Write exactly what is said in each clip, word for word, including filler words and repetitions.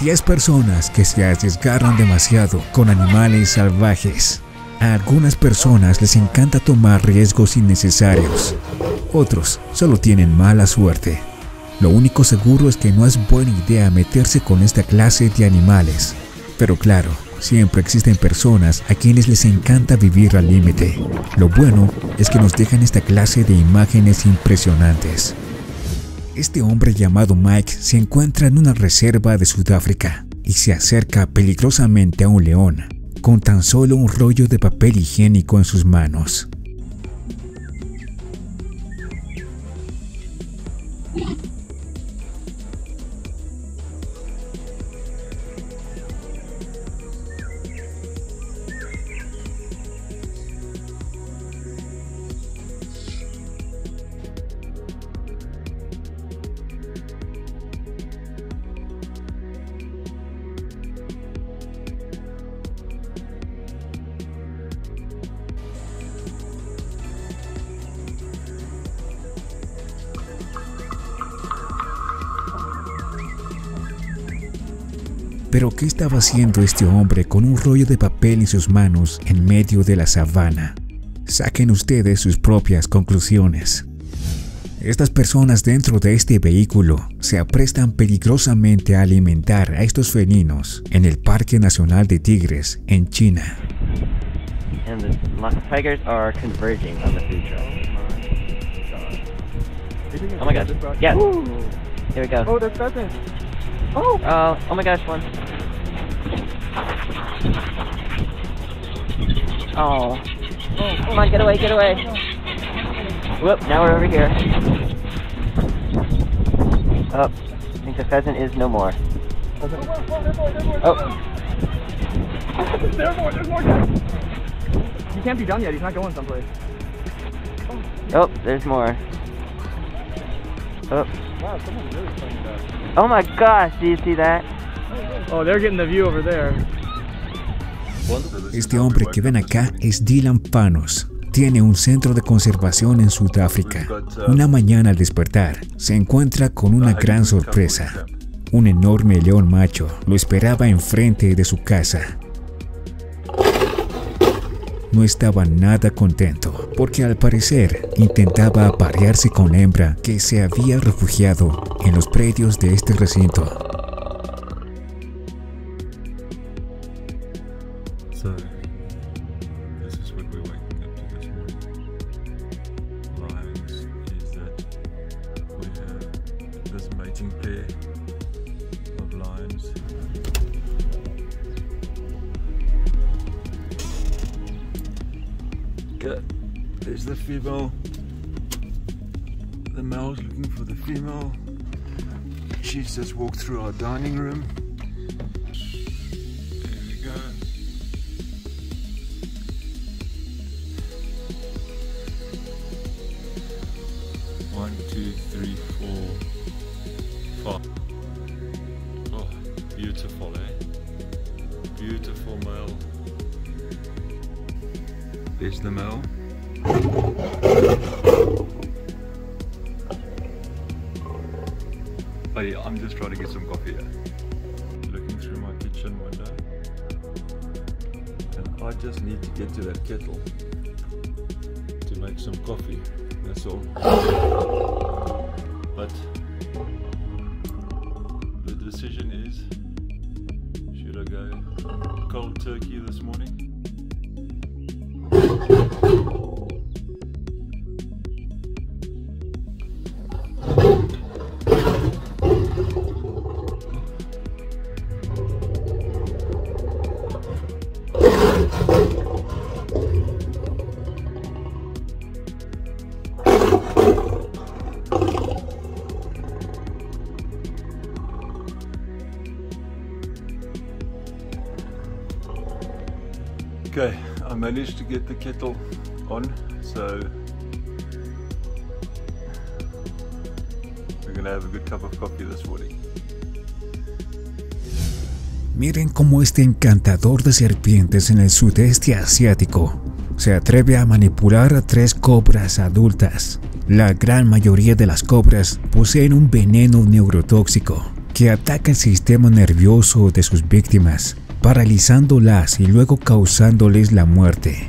diez personas que se desgarran demasiado con animales salvajes. A algunas personas les encanta tomar riesgos innecesarios. Otros solo tienen mala suerte. Lo único seguro es que no es buena idea meterse con esta clase de animales. Pero claro, siempre existen personas a quienes les encanta vivir al límite. Lo bueno es que nos dejan esta clase de imágenes impresionantes. Este hombre llamado Mike se encuentra en una reserva de Sudáfrica y se acerca peligrosamente a un león, con tan solo un rollo de papel higiénico en sus manos. Pero ¿qué estaba haciendo este hombre con un rollo de papel en sus manos en medio de la sabana? Saquen ustedes sus propias conclusiones. Estas personas dentro de este vehículo se aprestan peligrosamente a alimentar a estos felinos en el Parque Nacional de Tigres en China. And the tigers are converging on the food truck. Oh my gosh. Yeah. Here we go. Oh, there's pheasants. Oh, uh, oh my gosh, one. Oh. Oh, come on, get away, get away. Whoop, now we're over here. Oh, I think the pheasant is no more. Oh. There's more, there's more. He can't be done yet, he's not going someplace. Oh, there's more. Oh. Wow, someone's really playing that. Oh my gosh, do you see that? Oh, they're getting the view over there. Este hombre que ven acá es Dylan Panos. Tiene un centro de conservación en Sudáfrica. Una mañana al despertar, se encuentra con una gran sorpresa. Un enorme león macho lo esperaba enfrente de su casa. No estaba nada contento, porque al parecer intentaba aparearse con la hembra que se había refugiado en los predios de este recinto. So, this is what we're waking up to this morning. Lions is that we have this mating pair of lions. Okay, there's the female. The male's looking for the female. She's just walked through our dining room. There we go. One, two, three, four, five. Oh, beautiful, eh? Beautiful male. There's the male. Buddy, I'm just trying to get some coffee here. Looking through my kitchen window. And I just need to get to that kettle to make some coffee. That's all. But the decision is, should I go cold turkey this morning? Okay, I managed to get the kettle on, so we're gonna have a good cup of coffee this morning. Miren cómo este encantador de serpientes en el sudeste asiático se atreve a manipular a tres cobras adultas. La gran mayoría de las cobras poseen un veneno neurotóxico que ataca el sistema nervioso de sus víctimas, paralizándolas y luego causándoles la muerte.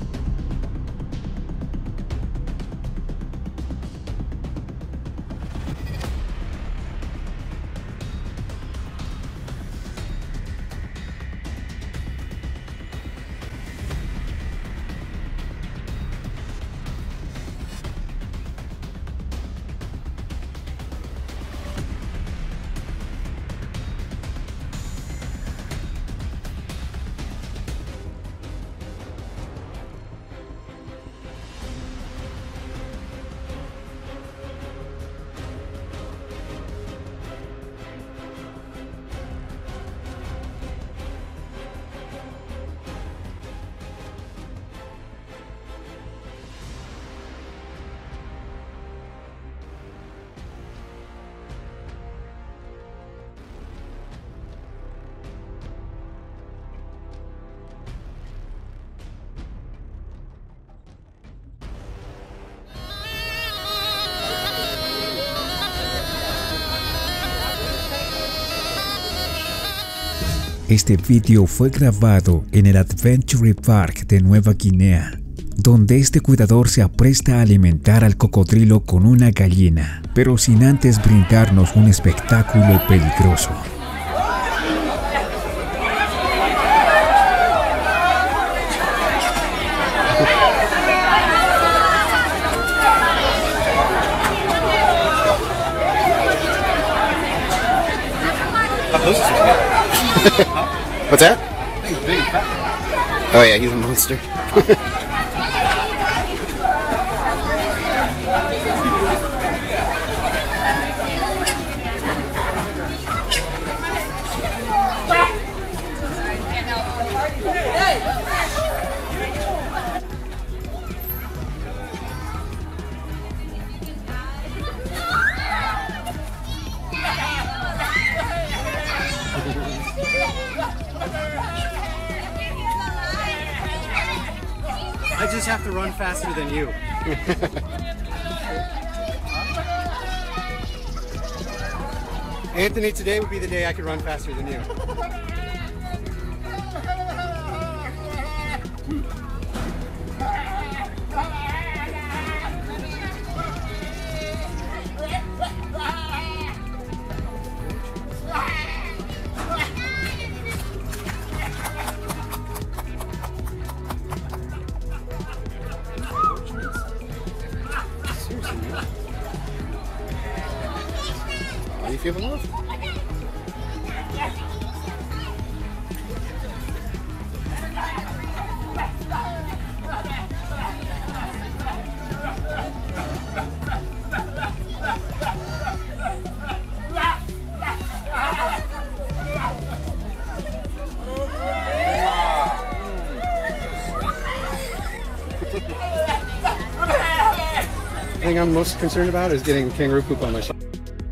Este vídeo fue grabado en el Adventure Park de Nueva Guinea, donde este cuidador se apresta a alimentar al cocodrilo con una gallina, pero sin antes brindarnos un espectáculo peligroso. What's that? Oh yeah, he's a monster. I just have to run faster than you. Anthony, today would be the day I could run faster than you. How do you feel the love? The thing I'm most concerned about is getting kangaroo poop on my shoulder.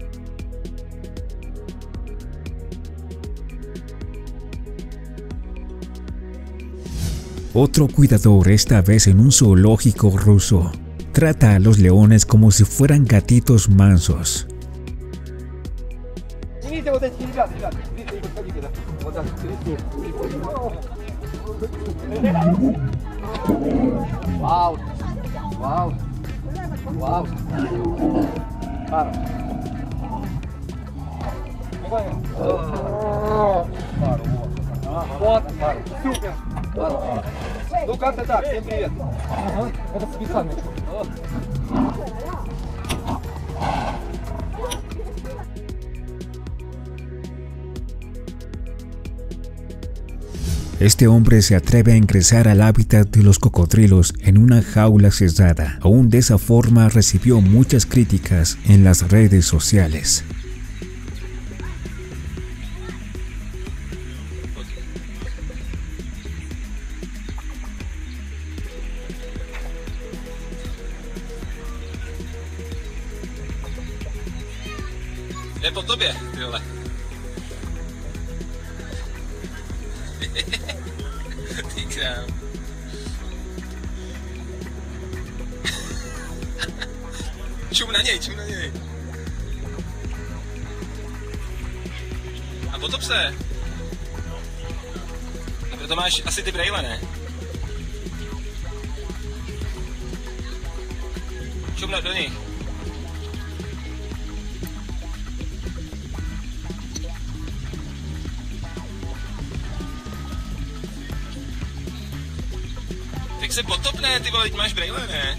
Otro cuidador, esta vez en un zoológico ruso, trata a los leones como si fueran gatitos mansos. Wow. Wow. Wow. Пара. Вот. Супер. Ну как-то так, всем привет. Ага, это специально. Este hombre se atreve a ingresar al hábitat de los cocodrilos en una jaula cerrada. Aún de esa forma recibió muchas críticas en las redes sociales. Je po tobě, ty vole. Ty krám. Čum na něj, čum na něj. potop se. A proto máš asi ty brejle, ne? Šumnout do nich. Tak se potop, ne, ty vole, teď máš brejle, ne?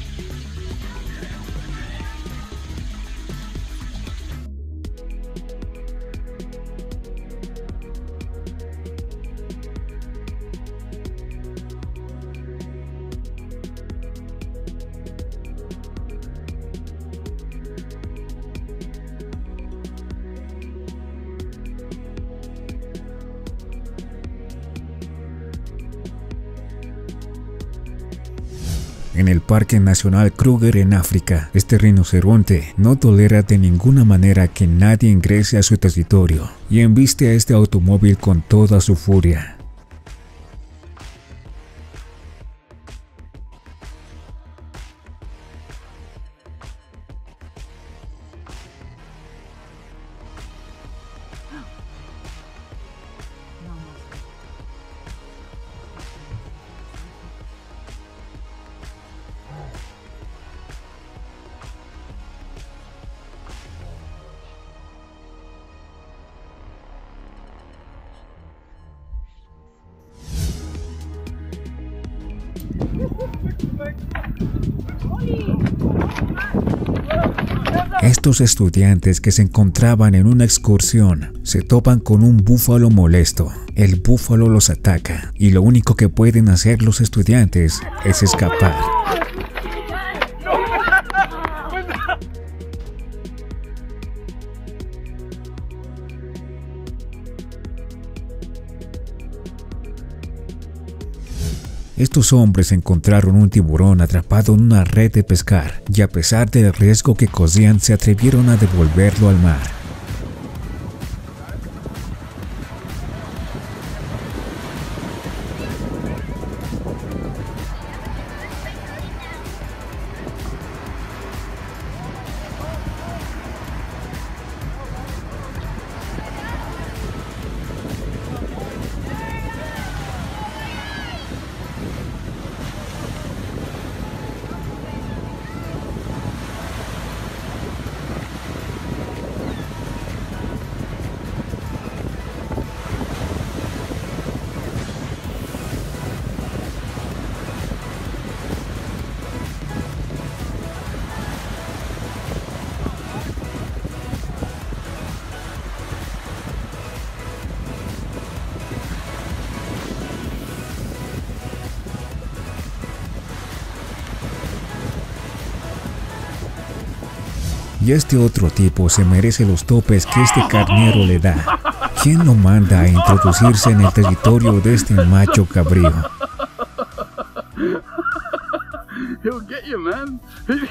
En el Parque Nacional Kruger en África, este rinoceronte no tolera de ninguna manera que nadie ingrese a su territorio y embiste a este automóvil con toda su furia. Estos estudiantes que se encontraban en una excursión se topan con un búfalo molesto. El búfalo los ataca y lo único que pueden hacer los estudiantes es escapar. Estos hombres encontraron un tiburón atrapado en una red de pescar y a pesar del riesgo que corrían se atrevieron a devolverlo al mar. Y este otro tipo se merece los topes que este carnero le da. ¿Quién lo manda a introducirse en el territorio de este macho cabrío? He'll get you, man.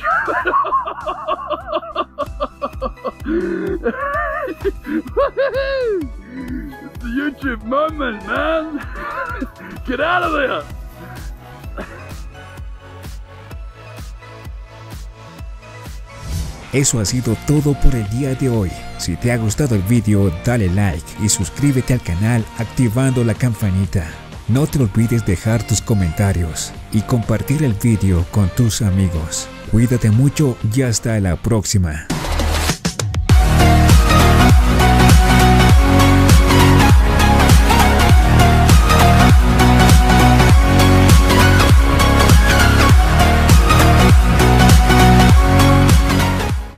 It's a YouTube moment, man. Get out of there. Eso ha sido todo por el día de hoy. Si te ha gustado el vídeo, dale like y suscríbete al canal activando la campanita. No te olvides dejar tus comentarios y compartir el vídeo con tus amigos. Cuídate mucho y hasta la próxima.